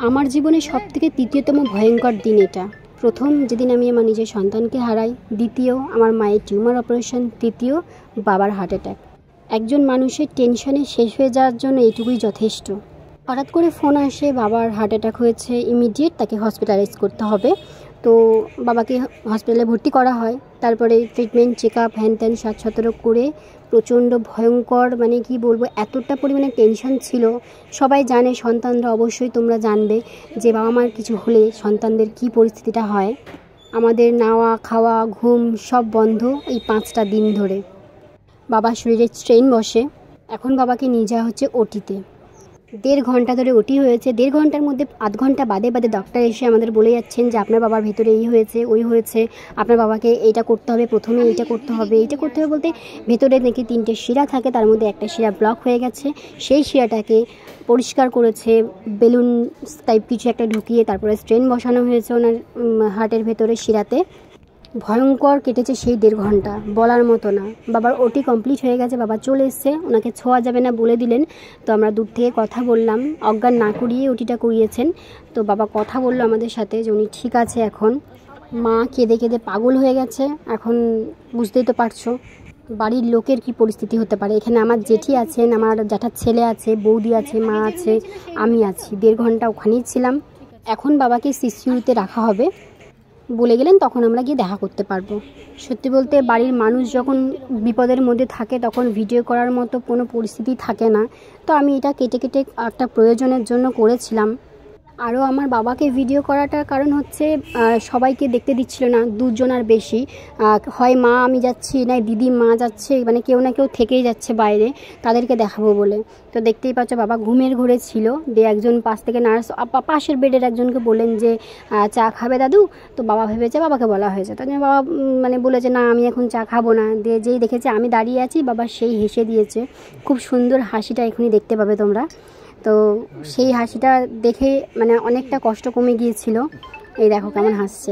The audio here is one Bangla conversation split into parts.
আমার জীবনে সবথেকে তৃতীয়তম ভয়ঙ্কর দিন এটা। প্রথম যেদিন আমি আমার নিজের সন্তানকে হারাই, দ্বিতীয় আমার মায়ের টিউমার অপারেশন, তৃতীয় বাবার হার্ট অ্যাটাক। একজন মানুষের টেনশনে শেষ হয়ে যাওয়ার জন্য এটুকুই যথেষ্ট। হঠাৎ করে ফোন আসে বাবার হার্ট অ্যাটাক হয়েছে, ইমিডিয়েট তাকে হসপিটালাইজ করতে হবে। তো বাবাকে হসপিটালে ভর্তি করা হয়। তারপরে ট্রিটমেন্ট, চেক আপ, হ্যান ত্যান ৭-১৭ করে প্রচণ্ড ভয়ঙ্কর, মানে কি বলবো, এতটা পরিমাণে টেনশন ছিল। সবাই জানে, সন্তানরা অবশ্যই তোমরা জানবে যে বাবা মার কিছু হলে সন্তানদের কি পরিস্থিতিটা হয়। আমাদের নাওয়া খাওয়া ঘুম সব বন্ধ এই 5টা দিন ধরে। বাবার শরীরে স্ট্রেন বসে। এখন বাবাকে নিয়ে যাওয়া হচ্ছে ওটিতে। 1.5 ঘন্টা ধরে ওটি হয়েছে। 1.5 ঘন্টার মধ্যে আধ ঘন্টা বাদে বাদে ডক্টর এসে আমাদের বলে যাচ্ছেন যে আপনার বাবার ভেতরে এই হয়েছে, ওই হয়েছে, আপনার বাবাকে এইটা করতে হবে, প্রথমে এইটা করতে হবে। এইটা করতে হবে বলতে ভেতরে নাকি 3টে শিরা থাকে, তার মধ্যে একটা শিরা ব্লক হয়ে গেছে। সেই শিরাটাকে পরিষ্কার করেছে, বেলুন টাইপ কিছু একটা ঢুকিয়ে তারপরে স্ট্রেন বসানো হয়েছে ওনার হার্টের ভেতরে শিরাতে। ভয়ঙ্কর কেটেছে সেই 1.5 ঘন্টা, বলার মতো না। বাবার ওটি কমপ্লিট হয়ে গেছে, বাবা চলে এসছে, ওনাকে ছোঁয়া যাবে না বলে দিলেন। তো আমরা দূর থেকে কথা বললাম, অজ্ঞান না করিয়ে ওটিটা করিয়েছেন। তো বাবা কথা বললো আমাদের সাথে যে উনি ঠিক আছে এখন। মা কেঁদে কেঁদে পাগল হয়ে গেছে। এখন বুঝতেই তো পারছো বাড়ির লোকের কি পরিস্থিতি হতে পারে। এখানে আমার জেঠি আছেন, আমার জ্যাঠার ছেলে আছে, বৌদি আছে, মা আছে, আমি আছি। 1.5 ঘন্টা ওখানেই ছিলাম। এখন বাবাকে সিসিউতে রাখা হবে বলে গেলেন, তখন আমরা গিয়ে দেখা করতে পারবো। সত্যি বলতে বাড়ির মানুষ যখন বিপদের মধ্যে থাকে তখন ভিডিও করার মতো কোনো পরিস্থিতি থাকে না। তো আমি এটা কেটে কেটে একটা প্রয়োজনের জন্য করেছিলাম। আরও আমার বাবাকে ভিডিও করাটার কারণ হচ্ছে সবাইকে দেখতে দিচ্ছিল না, 2 জন আর বেশি। হয় মা আমি যাচ্ছি, না দিদি মা যাচ্ছে, মানে কেউ না কেউ থেকেই যাচ্ছে বাইরে, তাদেরকে দেখাবো বলে। তো দেখতেই পাচ্ছ বাবা ঘুমের ঘরে ছিল। দিয়ে একজন পাশ থেকে নার্স পাশের বেডের একজনকে বললেন যে চা খাবে দাদু। তো বাবা ভেবেছে বাবাকে বলা হয়েছে, তার জন্য বাবা মানে বলেছে না আমি এখন চা খাবো না। দিয়ে যেই দেখেছে আমি দাঁড়িয়ে আছি, বাবা সেই হেসে দিয়েছে। খুব সুন্দর হাসিটা এখনই দেখতে পাবে তোমরা। তো সেই হাসিটা দেখে মানে অনেকটা কষ্ট কমে গিয়েছিল। এই দেখো কেমন হাসছে।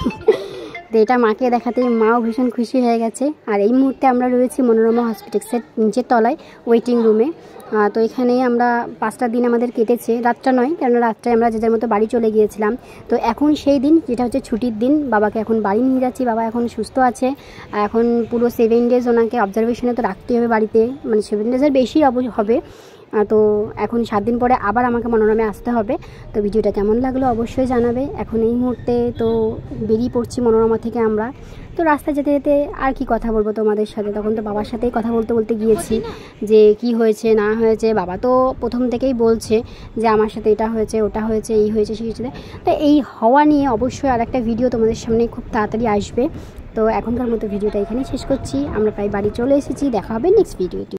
তো এটা মাকে দেখাতেই মাও ভীষণ খুশি হয়ে গেছে। আর এই মুহূর্তে আমরা রয়েছি মনোরমা হসপিটালসের নিচের তলায় ওয়েটিং রুমে। তো এখানে আমরা 5টা দিন আমাদের কেটেছে, রাতটা নয়, কেননা রাতটায় আমরা যে যার মতো বাড়ি চলে গিয়েছিলাম। তো এখন সেই দিন যেটা হচ্ছে ছুটির দিন, বাবাকে এখন বাড়ি নিয়ে যাচ্ছি। বাবা এখন সুস্থ আছে। এখন পুরো 7 ডেজ ওনাকে অবজারভেশনে তো রাখতেই হবে বাড়িতে, মানে 7 ডেজের বেশি হবে। তো এখন 7 দিন পরে আবার আমাকে মনোরমে আসতে হবে। তো ভিডিওটা কেমন লাগলো অবশ্যই জানাবে। এখন এই মুহূর্তে তো বেরিয়ে পড়ছি মনোরমা থেকে আমরা। তো রাস্তায় যেতে যেতে আর কি কথা বলবো তোমাদের সাথে, তখন তো বাবার সাথেই কথা বলতে বলতে গিয়েছি যে কি হয়েছে না হয়েছে। বাবা তো প্রথম থেকেই বলছে যে আমার সাথে এটা হয়েছে, ওটা হয়েছে, এই হয়েছে, সেই হয়েছে। তো এই হওয়া নিয়ে অবশ্যই আর একটা ভিডিও তোমাদের সামনে খুব তাড়াতাড়ি আসবে। তো এখনকার মতো ভিডিওটা এখানেই শেষ করছি। আমরা প্রায় বাড়ি চলে এসেছি। দেখা হবে নেক্সট ভিডিওতে।